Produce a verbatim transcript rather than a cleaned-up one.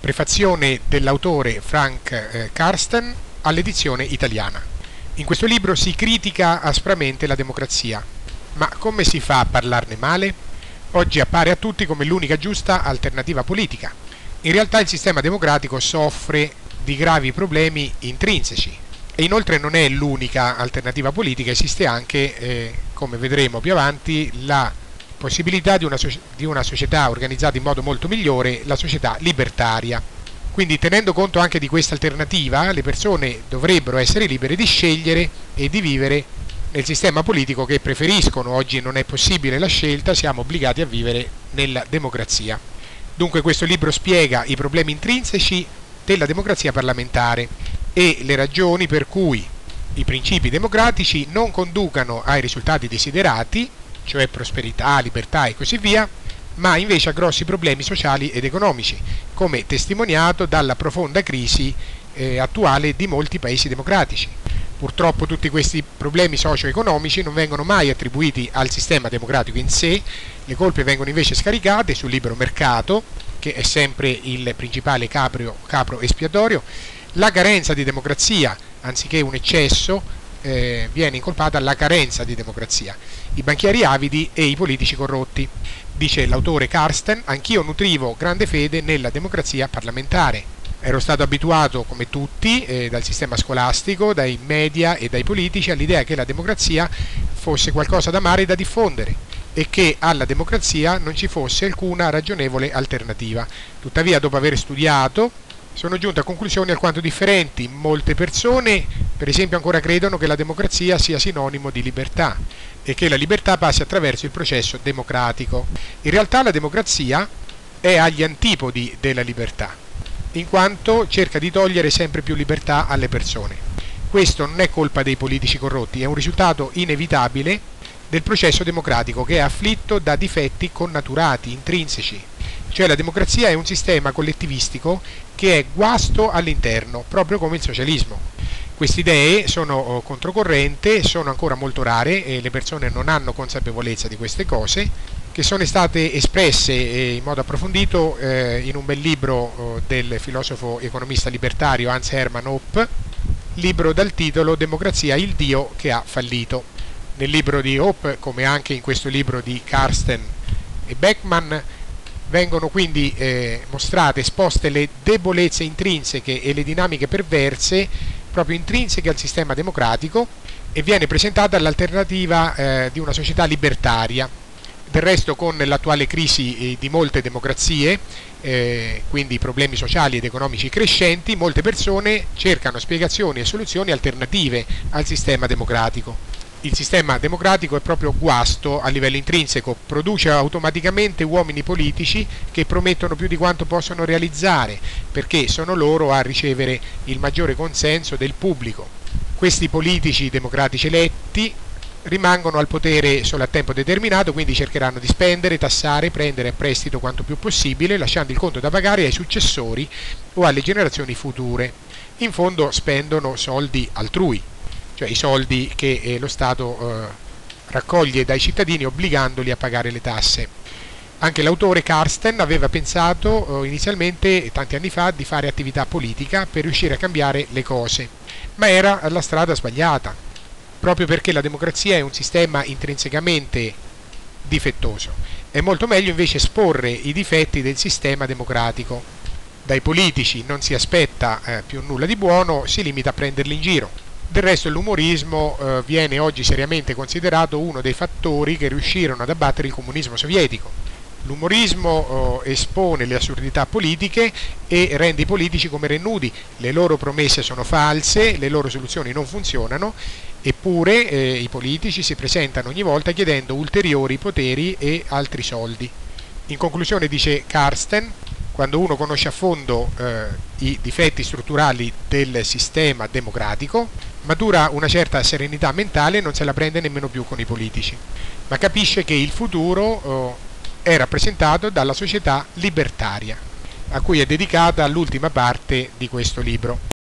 Prefazione dell'autore Frank eh, Karsten all'edizione italiana. In questo libro si critica aspramente la democrazia. Ma come si fa a parlarne male? Oggi appare a tutti come l'unica giusta alternativa politica. In realtà il sistema democratico soffre di gravi problemi intrinseci e inoltre non è l'unica alternativa politica, esiste anche, eh, come vedremo più avanti, la possibilità di una, di una società organizzata in modo molto migliore, la società libertaria. Quindi, tenendo conto anche di questa alternativa, le persone dovrebbero essere libere di scegliere e di vivere nel sistema politico che preferiscono. Oggi non è possibile la scelta, siamo obbligati a vivere nella democrazia. Dunque questo libro spiega i problemi intrinseci della democrazia parlamentare e le ragioni per cui i principi democratici non conducano ai risultati desiderati, cioè prosperità, libertà e così via, ma invece a grossi problemi sociali ed economici, come testimoniato dalla profonda crisi eh, attuale di molti paesi democratici. Purtroppo tutti questi problemi socio-economici non vengono mai attribuiti al sistema democratico in sé, le colpe vengono invece scaricate sul libero mercato, che è sempre il principale capro, capro espiatorio. La carenza di democrazia, anziché un eccesso, eh, viene incolpata la carenza di democrazia, i banchieri avidi e i politici corrotti. Dice l'autore Karsten: anch'io nutrivo grande fede nella democrazia parlamentare. Ero stato abituato, come tutti, eh, dal sistema scolastico, dai media e dai politici, all'idea che la democrazia fosse qualcosa da amare e da diffondere e che alla democrazia non ci fosse alcuna ragionevole alternativa. Tuttavia, dopo aver studiato, sono giunto a conclusioni alquanto differenti. Molte persone, per esempio, ancora credono che la democrazia sia sinonimo di libertà e che la libertà passi attraverso il processo democratico. In realtà la democrazia è agli antipodi della libertà, in quanto cerca di togliere sempre più libertà alle persone. Questo non è colpa dei politici corrotti, è un risultato inevitabile del processo democratico, che è afflitto da difetti connaturati, intrinseci. Cioè la democrazia è un sistema collettivistico che è guasto all'interno, proprio come il socialismo. Queste idee sono controcorrente, sono ancora molto rare e le persone non hanno consapevolezza di queste cose, che sono state espresse in modo approfondito eh, in un bel libro eh, del filosofo economista libertario Hans Hermann Hoppe, libro dal titolo Democrazia, il Dio che ha fallito. Nel libro di Hoppe, come anche in questo libro di Karsten e Beckman, vengono quindi eh, mostrate, esposte le debolezze intrinseche e le dinamiche perverse proprio intrinseche al sistema democratico, e viene presentata l'alternativa eh, di una società libertaria. Del resto, con l'attuale crisi eh, di molte democrazie, eh, quindi problemi sociali ed economici crescenti, molte persone cercano spiegazioni e soluzioni alternative al sistema democratico. Il sistema democratico è proprio guasto a livello intrinseco, produce automaticamente uomini politici che promettono più di quanto possono realizzare, perché sono loro a ricevere il maggiore consenso del pubblico. Questi politici democratici eletti rimangono al potere solo a tempo determinato, quindi cercheranno di spendere, tassare, prendere a prestito quanto più possibile, lasciando il conto da pagare ai successori o alle generazioni future. In fondo spendono soldi altrui, cioè i soldi che eh, lo Stato eh, raccoglie dai cittadini obbligandoli a pagare le tasse. Anche l'autore Karsten aveva pensato eh, inizialmente, tanti anni fa, di fare attività politica per riuscire a cambiare le cose, ma era la strada sbagliata, proprio perché la democrazia è un sistema intrinsecamente difettoso. È molto meglio invece esporre i difetti del sistema democratico. Dai politici non si aspetta eh, più nulla di buono, si limita a prenderli in giro. Del resto l'umorismo eh, viene oggi seriamente considerato uno dei fattori che riuscirono ad abbattere il comunismo sovietico. L'umorismo eh, espone le assurdità politiche e rende i politici come re nudi. Le loro promesse sono false, le loro soluzioni non funzionano, eppure eh, i politici si presentano ogni volta chiedendo ulteriori poteri e altri soldi. In conclusione, dice Karsten, quando uno conosce a fondo eh, i difetti strutturali del sistema democratico, matura una certa serenità mentale e non se la prende nemmeno più con i politici, ma capisce che il futuro eh, è rappresentato dalla società libertaria, a cui è dedicata l'ultima parte di questo libro.